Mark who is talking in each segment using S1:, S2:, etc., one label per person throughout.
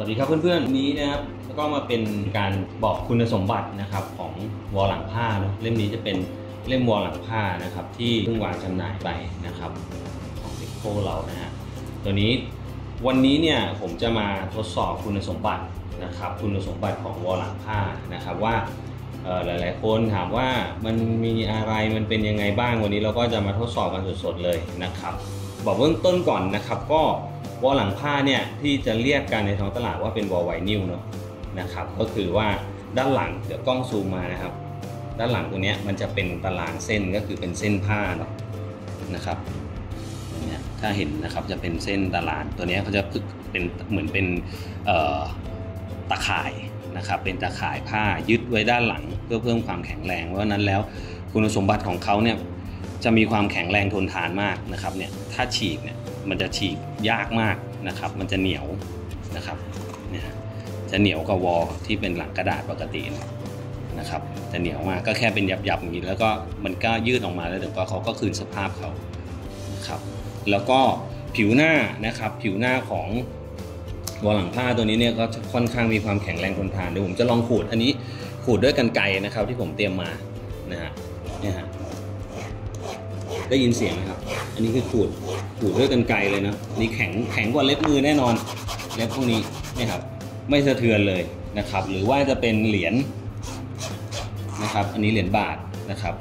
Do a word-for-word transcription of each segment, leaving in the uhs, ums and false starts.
S1: วัสดีครับเพื่อนๆวันนี้นะครับก็มาเป็นการบอกคุณสมบัตินะครับของวอลหลังผ้าเนาะเล่มนี้จะเป็นเล่มวอลหลังผ้านะครับที่เพิ่งวางจำหน่ายไปนะครับของเด็กโคเรานะฮะตัวนี้วันนี้เนี่ยผมจะมาทดสอบคุณสมบัตินะครับคุณสมบัติของวอลหลังผ้านะครับว่าหลายๆคนถามว่ามันมีอะไรมันเป็นยังไงบ้างวันนี้เราก็จะมาทดสอบกันสดๆเลยนะครับบอกเบื้องต้นก่อนนะครับก็วอลหลังผ้าเนี่ยที่จะเรียกกันในท้องตลาดว่าเป็นวอลไวนิลเนาะนะครับก็คือว่าด้านหลังเดี๋ยวกล้องซูมมานะครับด้านหลังตัวนี้มันจะเป็นตารางเส้นก็คือเป็นเส้นผ้าเนาะนะครับเนี่ยถ้าเห็นนะครับจะเป็นเส้นตารางตัวนี้เขาจะเป็นเหมือนเป็นตะข่ายนะครับเป็นตะข่ายผ้ายึดไว้ด้านหลังเพื่อเพิ่มความแข็งแรงเพราะนั้นแล้วคุณสมบัติของเขาเนี่ยจะมีความแข็งแรงทนทานมากนะครับเนี่ยถ้าฉีกเนี่ยมันจะฉีกยากมากนะครับมันจะเหนียวนะครับเนี่ยจะเหนียวกับวอลที่เป็นหลังกระดาษปกตินะครับจะเหนียวมากก็แค่เป็นหยับๆอย่างนี้แล้วก็มันก็ยืดออกมาแล้วเดี๋ยวก็เขาก็คืนสภาพเขานะครับแล้วก็ผิวหน้านะครับผิวหน้าของวอลหลังผ้าตัวนี้เนี่ยก็ค่อนข้างมีความแข็งแรงทนทานเดี๋ยวผมจะลองขูดอันนี้ขูดด้วยกรรไกรนะครับที่ผมเตรียมมานะฮะเนี่ยฮะได้ยินเสียงไหมครับอันนี้คือขูดขูดด้วยกรรไกรเลยนะนี่แข็งแข็งกว่าเล็บมือแน่นอนเล็บพวกนี้นี่ครับไม่สะเทือนเลยนะครับหรือว่าจะเป็นเหรียญนะครับอันนี้เหรียญบาทนะครับ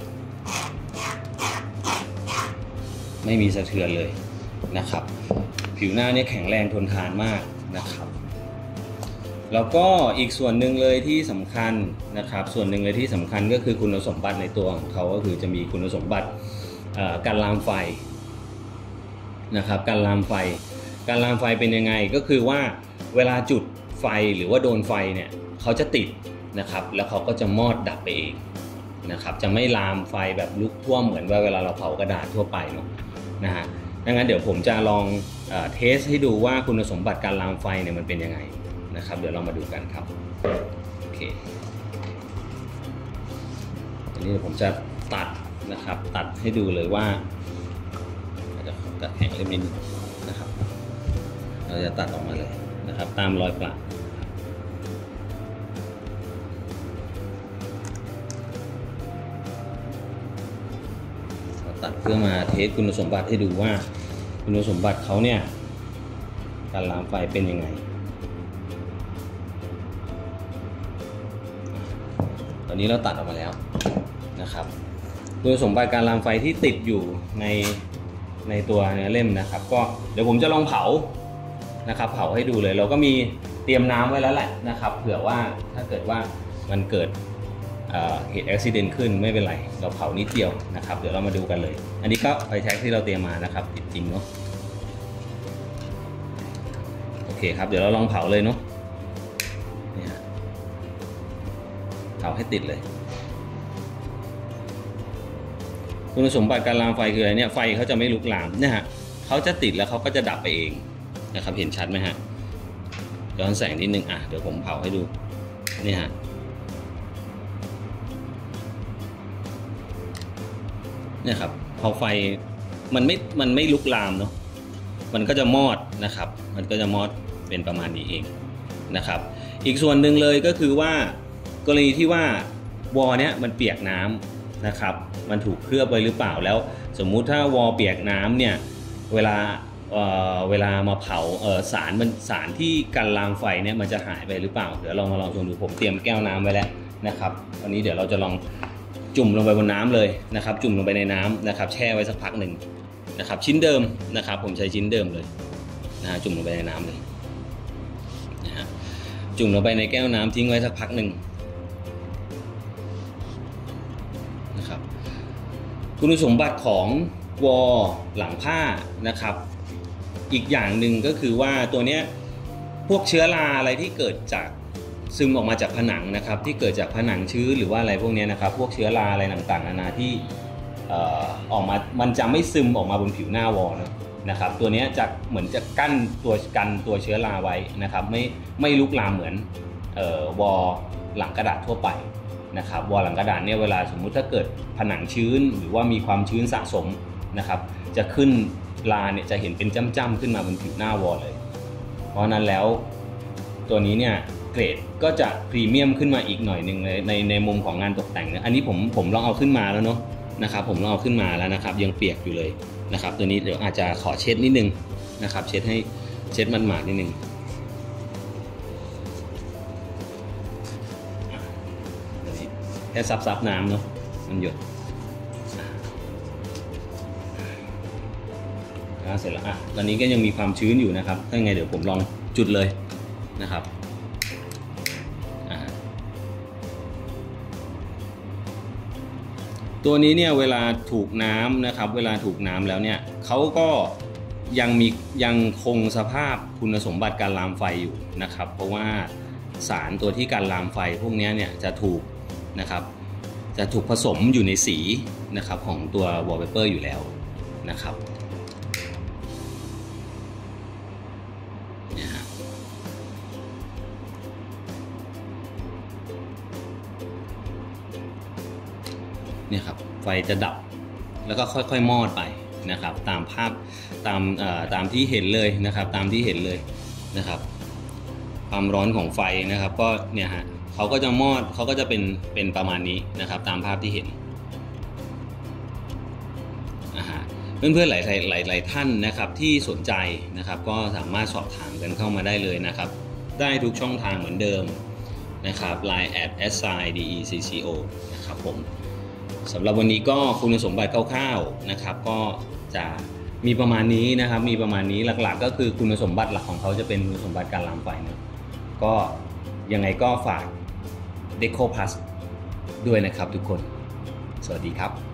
S1: ไม่มีสะเทือนเลยนะครับผิวหน้าเนี่ยแข็งแรงทนทานมากนะครับแล้วก็อีกส่วนหนึ่งเลยที่สำคัญนะครับส่วนหนึ่งเลยที่สำคัญก็คือคุณสมบัติในตัวของเขาก็คือจะมีคุณสมบัติการลามไฟนะครับการลามไฟการลามไฟเป็นยังไงก็คือว่าเวลาจุดไฟหรือว่าโดนไฟเนี่ยเขาจะติดนะครับแล้วเขาก็จะมอดดับไปเองนะครับจะไม่ลามไฟแบบลุกท่วมเหมือนว่าเวลาเราเผากระดาษทั่วไปเนาะนะฮะดังนั้นเดี๋ยวผมจะลองเอ่อเทสให้ดูว่าคุณสมบัติการลามไฟเนี่ยมันเป็นยังไงนะครับเดี๋ยวเรามาดูกันครับโอเคอันนี้ผมจะตัดนะครับตัดให้ดูเลยว่าจะตัดแข็งเล็กนิดนะครับเราจะตัดออกมาเลยนะครับตามรอยปลักตัดเพื่อมาเทสคุณสมบัติให้ดูว่าคุณสมบัติเขาเนี่ยการลามไฟเป็นยังไงตอนนี้เราตัดออกมาแล้วนะครับคุณสมบัติการลามไฟที่ติดอยู่ในในตัวเนื้อเล่มนะครับก็เดี๋ยวผมจะลองเผานะครับเผาให้ดูเลยเราก็มีเตรียมน้ำไว้แล้วแหละนะครับเผื่อว่าถ้าเกิดว่ามันเกิดเหตุอุบัติเหตุขึ้นไม่เป็นไรเราเผานิดเดียวนะครับเดี๋ยวเรามาดูกันเลยอันนี้ก็ไฟแช็กที่เราเตรียมมานะครับติดจริงเนาะโอเคครับเดี๋ยวเราลองเผาเลยเนาะนี่ฮะเผาให้ติดเลยคุณสมบัติการลามไฟคืออะไรเนี่ยไฟเขาจะไม่ลุกลามเนี่ยฮะเขาจะติดแล้วเขาก็จะดับไปเองนะครับเห็นชัดไหมฮะย้อนแสงนิดนึงอ่ะเดี๋ยวผมเผาให้ดูนี่ฮะเนี่ยครับพอไฟมันไม่มันไม่ลุกลามเนาะมันก็จะมอดนะครับมันก็จะมอดเป็นประมาณนี้เองนะครับอีกส่วนหนึ่งเลยก็คือว่ากรณีที่ว่าวอลเนี้ยมันเปียกน้ำนะครับมันถูกเคลือบไว้หรือเปล่าแล้วสมมุติถ้าวอลเปียกน้ำเนี่ยเวลาเอ่อเวลามาเผาเอ่อสารมันสารที่กันลามไฟเนี่ยมันจะหายไปหรือเปล่าเดี๋ยวลองมาลองชมดูผมเตรียมแก้วน้ำไว้แล้วนะครับวันนี้เดี๋ยวเราจะลองจุ่มลงไปบนน้ำเลยนะครับจุ่มลงไปในน้ำนะครับแช่ไว้สักพักหนึ่งนะครับชิ้นเดิมนะครับผมใช้ชิ้นเดิมเลยนะฮะจุ่มลงไปในน้ำเลยนะฮะจุ่มลงไปในแก้วน้ำทิ้งไว้สักพักหนึ่งนะครับคุณสมบัติของวอลหลังผ้านะครับอีกอย่างหนึ่งก็คือว่าตัวเนี้ยพวกเชื้อราอะไรที่เกิดจากซึมออกมาจากผนังนะครับที่เกิดจากผนังชื้นหรือว่าอะไรพวกนี้นะครับพวกเชื้อราอะไรต่างๆนานาที่เอ่อออกมามันจะไม่ซึมออกมาบนผิวหน้าวอลนะครับตัวนี้จะเหมือนจะกั้นตัวกันตัวเชื้อราไว้นะครับไม่ไม่ลุกลามเหมือนเอ่อวอลหลังกระดาษทั่วไปนะครับวอลหลังกระดาษเนี่ยเวลาสมมุติถ้าเกิดผนังชื้นหรือว่ามีความชื้นสะสมนะครับจะขึ้นราเนี่ยจะเห็นเป็นจ้ำๆขึ้นมาบนผิวหน้าวอลเลยเพราะนั้นแล้วตัวนี้เนี่ยเกรดก็จะพรีเมียมขึ้นมาอีกหน่อยหนึ่งในในในมุมของงานตกแต่งนะอันนี้ผมผมลองเอาขึ้นมาแล้วเนาะนะครับผมลองเอาขึ้นมาแล้วนะครับยังเปียกอยู่เลยนะครับตัวนี้เดี๋ยวอาจจะขอเช็ดนิดนึงนะครับเช็ดให้เช็ดมันหมาดนิดนึงแค่ซับๆน้ำเนาะมันหยดเสร็จแล้วอ่ะตอนนี้ก็ยังมีความชื้นอยู่นะครับถ้าไงเดี๋ยวผมลองจุดเลยนะครับตัวนี้เนี่ยเวลาถูกน้ำนะครับเวลาถูกน้ำแล้วเนี่ยเขาก็ยังมียังคงสภาพคุณสมบัติการลามไฟอยู่นะครับเพราะว่าสารตัวที่การลามไฟพวกนี้เนี่ยจะถูกนะครับจะถูกผสมอยู่ในสีนะครับของตัว wallpaper อยู่แล้วนะครับเนี่ยครับไฟจะดับแล้วก็ค่อยๆมอดไปนะครับตามภาพตามตามที่เห็นเลยนะครับตามที่เห็นเลยนะครับความร้อนของไฟนะครับก็เนี่ยฮะเขาก็จะมอดเขาก็จะเป็นเป็นประมาณนี้นะครับตามภาพที่เห็นเพื่อนๆหลายหลายหลายท่านนะครับที่สนใจนะครับก็สามารถสอบถามกันเข้ามาได้เลยนะครับได้ทุกช่องทางเหมือนเดิมนะครับ ไลน์ แอท เอส ไอ ดี อี ซี ซี โอ นะครับผมสำหรับวันนี้ก็คุณสมบัติคร่าวๆนะครับก็จะมีประมาณนี้นะครับมีประมาณนี้หลักๆก็คือคุณสมบัติหลักของเขาจะเป็นคุณสมบัติการลามไฟนะก็ยังไงก็ฝาก Deco Plus ด้วยนะครับทุกคนสวัสดีครับ